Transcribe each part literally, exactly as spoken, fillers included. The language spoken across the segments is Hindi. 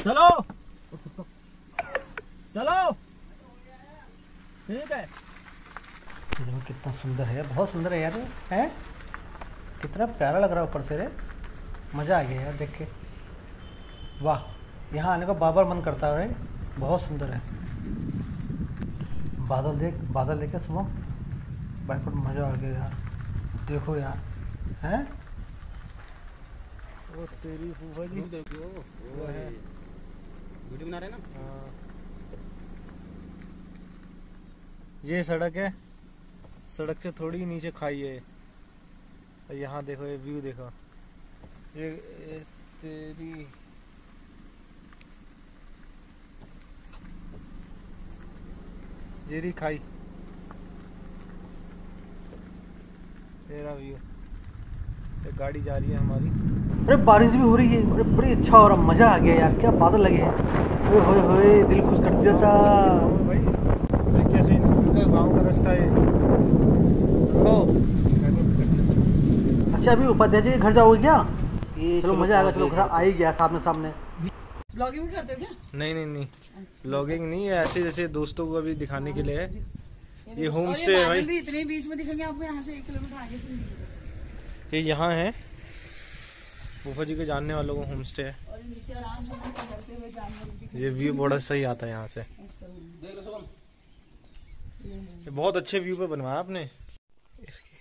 चलो चलो ठीक है। देखो कितना सुंदर है, बहुत सुंदर है यार, है कितना प्यारा लग रहा है ऊपर से रे, मज़ा आ गया यार देख के। वाह, यहाँ आने को बार बार मन करता है, बहुत सुंदर है। बादल देख, बादल देखे सुबह बैकवर्ड, मज़ा आ गया यार। देखो यार, हैं वो तेरी फूफा जी देखो वो है वीडियो बना रहे ना। हाँ, ये सड़क है, सड़क से थोड़ी ही नीचे खाई है। और यहाँ देखो ये व्यू देखो, ये, ये तेरी ये रही खाई, तेरा व्यू। एक गाड़ी जा रही है हमारी। अरे बारिश भी हो रही है, अरे बड़ी अच्छा हो रहा, मजा आ गया यार, क्या बादल लगे हैं, ओए होए होए दिल खुश कर दिया था भाई। भाई कैसे गाँव का रास्ता है। अच्छा अभी उपाध्याय जी के घर जाओगे क्या? ये चलो मजा आएगा, चलो घर आ ही गया सामने सामने। ब्लॉगिंग करते हो क्या? नहीं नहीं नहीं, ब्लॉगिंग नहीं है, ऐसे जैसे दोस्तों को अभी दिखाने के लिए है। ये होम स्टे है भाई, भी इतने बीच में दिखेंगे आपको, यहाँ से एक किलोमीटर आगे से नहीं। ये यहाँ है फूफा जी के जानने वालों को होम स्टे है। और नीचे आराम से चलते हुए जानवर, ये व्यू बड़ा सही आता है यहाँ से, ये बहुत अच्छे व्यू पे बनवाया आपने इसके।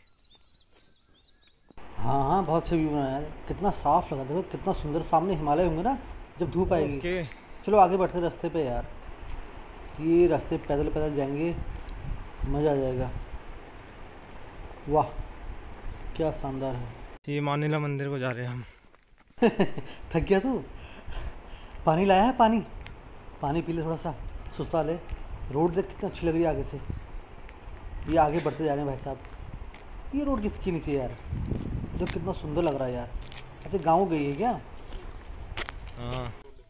हाँ हाँ बहुत अच्छे व्यू बनाया है, कितना साफ लगा, देखो कितना सुंदर, सामने हिमालय होंगे ना जब धूप आएगी। चलो आगे बढ़ते रास्ते पे यार, ये रास्ते पैदल पैदल जाएंगे, मज़ा आ जाएगा। वाह क्या शानदार है। ये मानिला मंदिर को जा रहे हैं हम। थक गया तू? पानी लाया है? पानी पानी पी ले थोड़ा सा, सुस्ता ले। रोड देख कितना अच्छी लग रही है आगे से। ये आगे बढ़ते जा रहे हैं भाई साहब। ये रोड किसकी नीचे यार, जो कितना सुंदर लग रहा है यार। अच्छा गाँव गई है क्या? हाँ,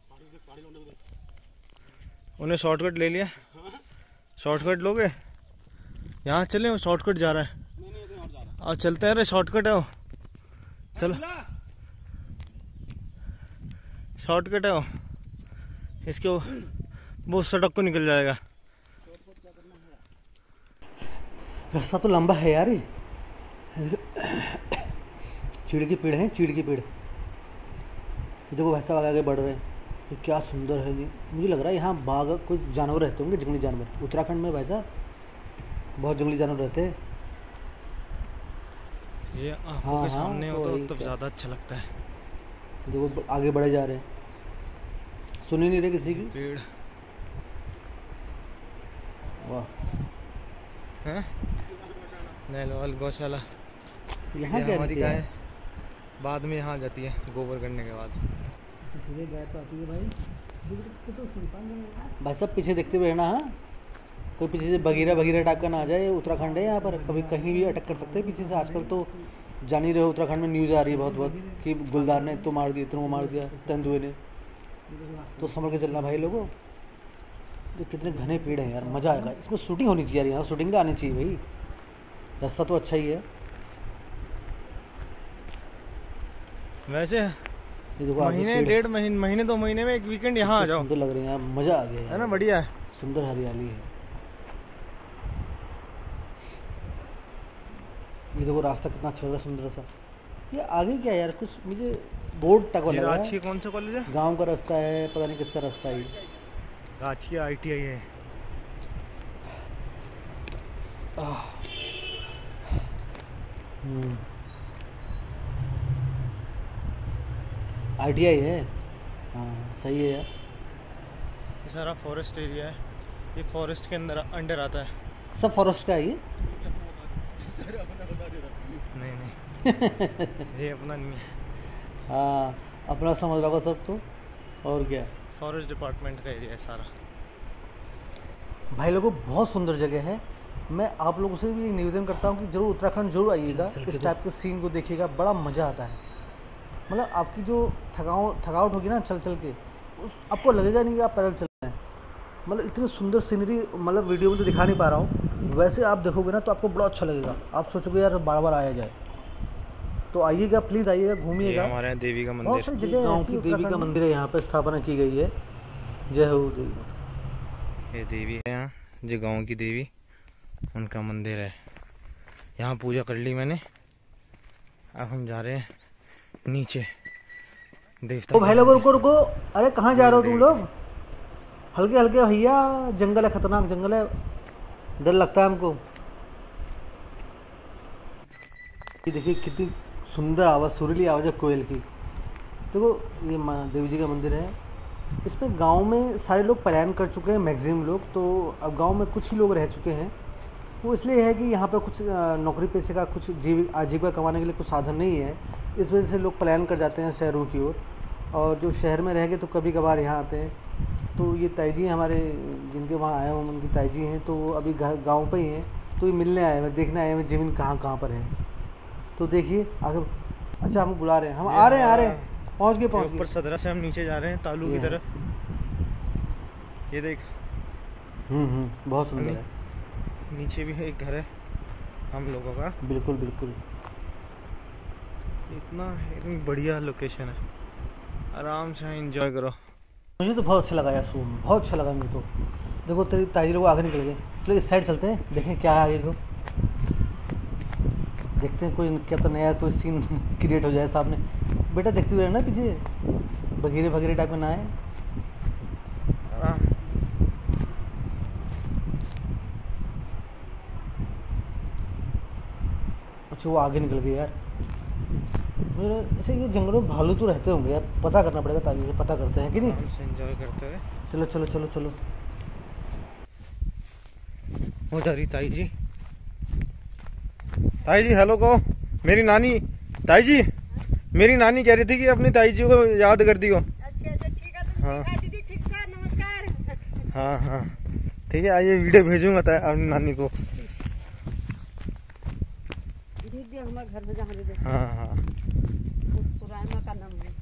उन्हें शॉर्टकट ले लिया। शॉर्टकट लोगे? यहाँ चले, वो शॉर्टकट जा रहा है। और चलते हैं, अरे शॉर्टकट है वो, चलो शॉर्टकट है वो, इसके वो, वो सड़क को निकल जाएगा। रास्ता तो लंबा है यार। ये चीड़ के पेड़ हैं, चीड़ के पेड़। ये देखो भाई साहब आगे बढ़ रहे हैं, ये क्या सुंदर है जी। मुझे लग रहा है यहाँ बाघ कुछ जानवर रहते होंगे, जंगली जानवर। उत्तराखंड में भाई साहब बहुत जंगली जानवर रहते हैं। ये आंखों हाँ, के सामने हाँ, हो तो तब ज़्यादा अच्छा लगता है। देखो आगे बढ़े जा रहे हैं, सुन ही नहीं रहे किसी की। पेड़ वाह हैं, नैलवाल गौशाला। यहाँ क्या हमारी गाय बाद में यहाँ जाती है गोबर करने के बाद। गाय तो आती है भाई। भाई सब पीछे देखते हुए रहना। हाँ, कोई पीछे से बगीरा बगीरा टाइप का ना आ जाए। उत्तराखंड है यहाँ पर, कभी कहीं भी अटैक कर सकते हैं पीछे से। आजकल तो जान ही रहे हो, उत्तराखंड में न्यूज़ आ रही है बहुत बहुत कि गुलदार ने तो मार दिया, इतना मार दिया, तेंदुए ने। तो संभल के चलना भाई लोगों। तो कितने घने पेड़ हैं यार, मज़ा आएगा। इसमें शूटिंग होनी चाहिए यार, यहाँ शूटिंग तो आनी चाहिए भाई। रास्ता तो अच्छा ही है वैसे। ये देखो महीने डेढ़ महीने महीने दो महीने में एक वीकेंड यहाँ आ जाओ, सुंदर लग रहे हैं यार, मज़ा आ गया है ना, बढ़िया है, सुंदर हरियाली है। ये देखो रास्ता कितना अच्छा लग रहा है, सुंदर सा। ये आगे क्या यार, कुछ मुझे बोर्ड टका लगा है। कौन सा कॉलेज है? गांव का रास्ता है, पता नहीं किसका रास्ता है। रांची आई टी आई है। आई टी आई है, हाँ सही है यार। ये सारा फॉरेस्ट एरिया है, ये फॉरेस्ट के अंदर अंडर आता है। सब फॉरेस्ट का है ये? नहीं नहीं ये अपना नहीं है। हाँ अपना समझ रहा सब तो, और क्या। फॉरेस्ट डिपार्टमेंट का एरिया है सारा। भाई लोगों बहुत सुंदर जगह है। मैं आप लोगों से भी निवेदन करता हूँ कि जरूर उत्तराखंड जरूर आइएगा, इस टाइप के सीन को देखिएगा, बड़ा मज़ा आता है। मतलब आपकी जो थकाव थकावट होगी ना चल चल के, उस आपको लगेगा नहीं कि आप पैदल चल रहे हैं। मतलब इतनी सुंदर सीनरी, मतलब वीडियो में तो दिखा नहीं पा रहा हूँ, वैसे आप देखोगे ना तो आपको बड़ा अच्छा लगेगा। आप सोचोगे यार बार बार आया जाए। तो आइएगा, प्लीज़ आइएगा, घूमिएगा। हमारे यहाँ देवी का मंदिर, बहुत सारी जगह गाँव की देवी का मंदिर है, यहाँ पर स्थापना की गई है। जय हो देवी माता। ये देवी है यहाँ, जो गाँव की देवी, उनका मंदिर है। यहाँ पूजा कर ली मैंने, अब हम जा रहे हैं नीचे देवता। ओ भाई लोगों, रुको रुको, अरे कहाँ जा रहे हो तुम लोग? हल्के हल्के भैया, जंगल है, खतरनाक जंगल है, डर लगता है हमको। ये देखिए कितनी सुंदर आवाज़, सुरीली आवाज़ है कोयल की। देखो ये माँ देवी जी का मंदिर है। इसमें गांव में सारे लोग पलायन कर चुके हैं, मैक्सिमम लोग। तो अब गांव में कुछ ही लोग रह चुके हैं। वो इसलिए है कि यहाँ पर कुछ नौकरी पेशे का, कुछ जीव आजीविका कमाने के लिए कुछ साधन नहीं है। इस वजह से लोग पलायन कर जाते हैं शहरों की ओर, और जो शहर में रह गए तो कभी कभार यहाँ आते हैं। तो ये ताई जी हमारे, जिनके वहाँ आए हैं उनकी ताई जी हैं, तो वो अभी गाँव पर ही हैं। तो ये मिलने आए हैं, देखने आए हैं ज़मीन कहाँ कहाँ पर है। तो देखिए आगे, अच्छा हम बुला रहे हैं, हम आ रहे हैं आ रहे हैं पहुँच गए पहुँच गए। ऊपर सदरा से हम नीचे जा रहे हैं तालू की तरफ। ये देख, हम्म हम्म बहुत सुंदर है। नीचे भी है एक घर है हम लोगों का। बिल्कुल बिल्कुल, इतना इतनी बढ़िया लोकेशन है, आराम से एंजॉय करो। मुझे तो बहुत अच्छा लगा यार सोम, बहुत अच्छा लगा मुझे तो। देखो तेरी ताई लोग आगे निकल गए। चलो इस साइड चलते हैं, देखें क्या है आगे को, देखते हैं कोई क्या तो नया कोई सीन क्रिएट हो जाए सामने। बेटा देखते हुए रहना पीछे, बगीरे बगीरे टाइप में ना आए। अच्छा वो आगे निकल गए यार। मेरे ऐसे ये जंगलों में भालू तो रहते होंगे यार, पता करना पड़ेगा, ताजी से पता करते हैं कि नहीं। एंजॉय करते हुए चलो चलो चलो चलो। हो जा रही ताई जी। ताई जी हेलो कहो। मेरी नानी, ताई जी मेरी नानी कह रही थी कि अपनी ताई जी को याद कर दियो। अच्छा अच्छा ठीक है, हाँ दीदी ठीक है, नमस्कार। हाँ हाँ ठीक है, आइए वीडियो भेजूंगा अपनी नानी को। दीदी हमारे घर में जहाँ दे। हाँ हाँ पुराना का नाम है।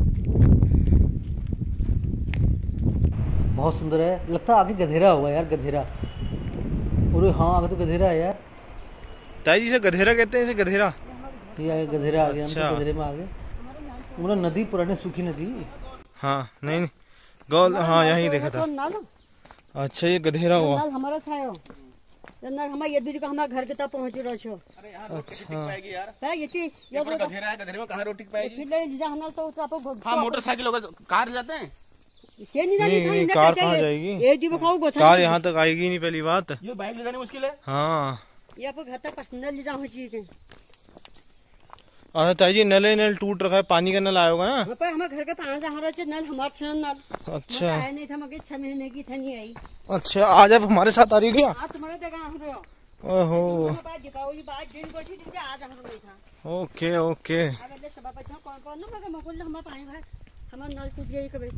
बहुत सुंदर है, लगता है आगे गधेरा होगा यार, गधेरा। अरे हाँ आगे तो गधेरा है यार। ताई जी से गधेरा कहते हैं, इसे गधेरा। ये आगे गधेरा आ गया। अच्छा। हम तो गधेरे में आ गए। वो नदी पुरानी सूखी नदी। हाँ नहीं नहीं गौल, हाँ यही देखा था। अच्छा ये गधेरा हुआ। हमारा था जन्नत हमारे ये भी हमारे घर के तक पहुंच रहे छो। अच्छा है ये की ये गधेरा है, गधेरे में कहाँ रोटी पाएगी? फिर ले जहां तो आपको हाँ मोटरसाइकिल होगा, कार जाते हैं। नहीं नहीं कार कहाँ जाएगी? ये दी बताओ कार यहाँ तक आएगी नहीं, पहली बात। ये बाइक ले जाने मुश्किल है। हाँ ये आपको घर तक पसंद ले जाओ चीज है। अच्छा ताई जी नल नल टूट रखा है, पानी का नल आया होगा ना? पर हमारे घर के पानी जहाँ रहे नल हमारे छन नल। अच्छा आया नहीं था, मगर छह महीने की था नहीं आई। अच्छा आज आप हमारे साथ आ रही है क्या? आज तुम्हारे जगह हम रहो। ओहो बात दीपावली बात दिन को थी दिन आज हम नहीं था। Okay okay. अब ले सब बच्चा कौन कौन ना मगर मकुल हम पानी भर हमारा नल टूट गई कभी।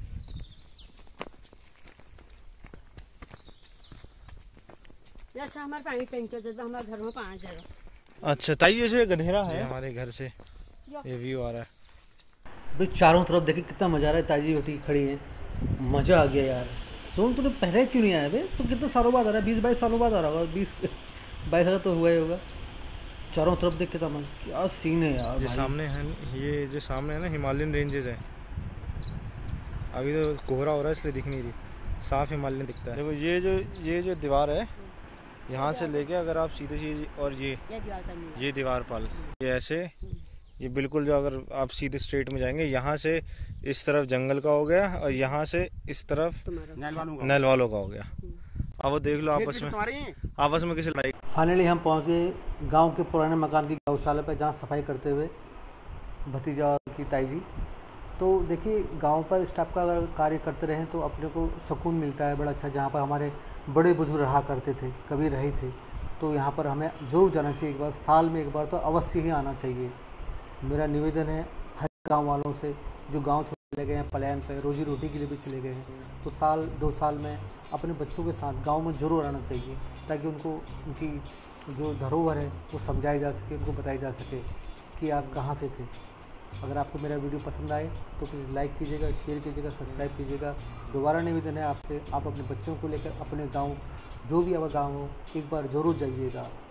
जैसा हमारे पानी टैंकर जब हमारे घर में पानी जाएगा। अच्छा ताई जी से गधेरा है हमारे घर से, ये व्यू आ रहा है भाई। चारों तरफ देखिए कितना मजा आ रहा है। ताजी बेटी खड़ी है, मजा आ गया यार। सोन तूने पहले क्यों नहीं आया भाई? तो कितने सालों बाद आ रहा है, बीस बाईस सालों बाद आ रहा होगा, बीस बाईस हजार तो हुआ ही होगा। चारों तरफ देख के मजा, क्या सीन है यार। ये सामने है, ये जो सामने है ना हिमालयन रेंजेस है। अभी तो कोहरा हो रहा है इसलिए दिख नहीं रही, साफ हिमालयन दिखता है। देखो ये जो ये जो दीवार है, यहाँ से लेके अगर आप सीधे सीधे, और ये ये दीवार पाल ये ऐसे, ये बिल्कुल जो अगर आप सीधे स्ट्रेट में जाएंगे, यहाँ से इस तरफ जंगल का हो गया और यहाँ से इस तरफ नल वालों का हो गया। अब वो देख लो आपस में आपस में किसी लड़ाई। फाइनली हम पहुँच गए गाँव के पुराने मकान की गौशाला पर, जहाँ सफाई करते हुए भतीजा की ताई जी। तो देखिए गांव पर इस टाइप का अगर कार्य करते रहें तो अपने को सुकून मिलता है बड़ा अच्छा। जहाँ पर हमारे बड़े बुजुर्ग रहा करते थे, कभी रहे थे, तो यहाँ पर हमें ज़रूर जाना चाहिए एक बार, साल में एक बार तो अवश्य ही आना चाहिए। मेरा निवेदन है हर गांव वालों से जो गांव छोड़ चले गए हैं पलायन पे, रोजी रोटी के लिए भी चले गए हैं, तो साल दो साल में अपने बच्चों के साथ गाँव में ज़रूर आना चाहिए, ताकि उनको उनकी जो धरोहर है वो समझाई जा सके, उनको बताई जा सके कि आप कहाँ से थे। अगर आपको मेरा वीडियो पसंद आए तो प्लीज़ लाइक कीजिएगा, शेयर कीजिएगा, सब्सक्राइब कीजिएगा। दोबारा निवेदन है आपसे, आप अपने बच्चों को लेकर अपने गांव, जो भी आपका गांव हो, एक बार ज़रूर जाइएगा।